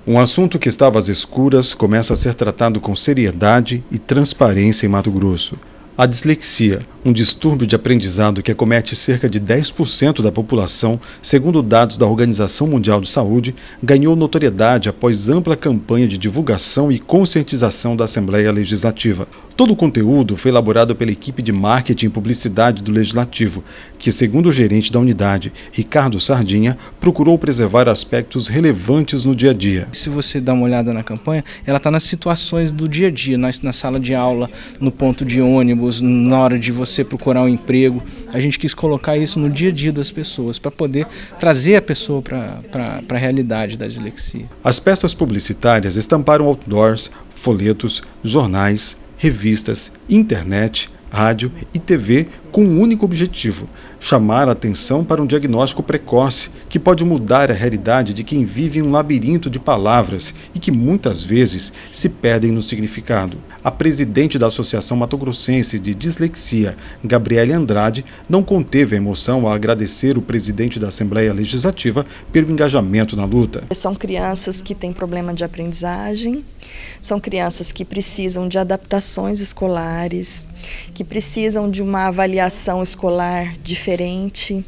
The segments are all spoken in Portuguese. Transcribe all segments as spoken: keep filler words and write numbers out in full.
Um assunto que estava às escuras começa a ser tratado com seriedade e transparência em Mato Grosso. A dislexia, um distúrbio de aprendizado que acomete cerca de dez por cento da população, segundo dados da Organização Mundial de Saúde, ganhou notoriedade após ampla campanha de divulgação e conscientização da Assembleia Legislativa. Todo o conteúdo foi elaborado pela equipe de marketing e publicidade do Legislativo, que, segundo o gerente da unidade, Ricardo Sardinha, procurou preservar aspectos relevantes no dia a dia. Se você dá uma olhada na campanha, ela está nas situações do dia a dia, na, na sala de aula, no ponto de ônibus, na hora de você procurar um emprego. A gente quis colocar isso no dia a dia das pessoas, para poder trazer a pessoa para a realidade da dislexia. As peças publicitárias estamparam outdoors, folhetos, jornais, revistas, internet, rádio e T V com um único objetivo: chamar a atenção para um diagnóstico precoce que pode mudar a realidade de quem vive em um labirinto de palavras e que muitas vezes se perdem no significado. A presidente da Associação Mato Grossense de Dislexia, Gabriele Andrade, não conteve a emoção ao agradecer o presidente da Assembleia Legislativa pelo engajamento na luta. São crianças que têm problema de aprendizagem, são crianças que precisam de adaptações escolares, que precisam de uma avaliação escolar diferente,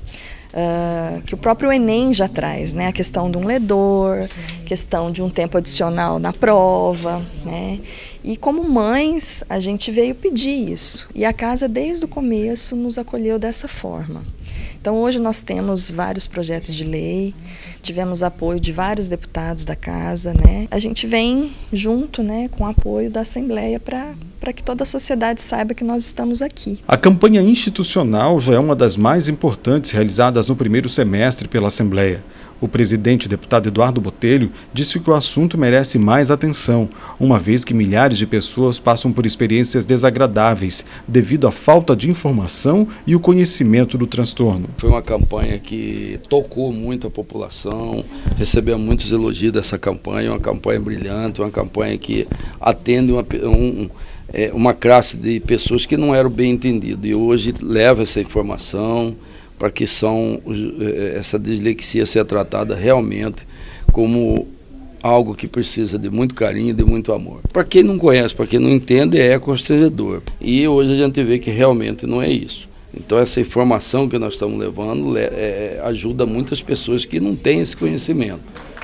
uh, que o próprio Enem já traz, né? A questão de um ledor, questão de um tempo adicional na prova, né? E como mães, a gente veio pedir isso, e a casa desde o começo nos acolheu dessa forma. Então hoje nós temos vários projetos de lei, tivemos apoio de vários deputados da casa, né? A gente vem junto, né, com o apoio da Assembleia para para que toda a sociedade saiba que nós estamos aqui. A campanha institucional já é uma das mais importantes realizadas no primeiro semestre pela Assembleia. O presidente, deputado Eduardo Botelho, disse que o assunto merece mais atenção, uma vez que milhares de pessoas passam por experiências desagradáveis devido à falta de informação e o conhecimento do transtorno. Foi uma campanha que tocou muito a população, recebeu muitos elogios dessa campanha, uma campanha brilhante, uma campanha que atende uma, um, é, uma classe de pessoas que não eram bem entendidas, e hoje leva essa informação para que são, essa dislexia seja tratada realmente como algo que precisa de muito carinho, de muito amor. Para quem não conhece, para quem não entende, é constrangedor. E hoje a gente vê que realmente não é isso. Então essa informação que nós estamos levando é, ajuda muitas pessoas que não têm esse conhecimento.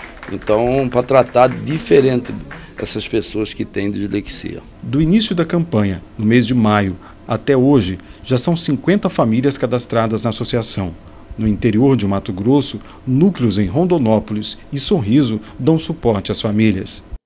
Então, para tratar diferente essas pessoas que têm dislexia. Do início da campanha, no mês de maio, até hoje, já são cinquenta famílias cadastradas na associação. No interior de Mato Grosso, núcleos em Rondonópolis e Sorriso dão suporte às famílias.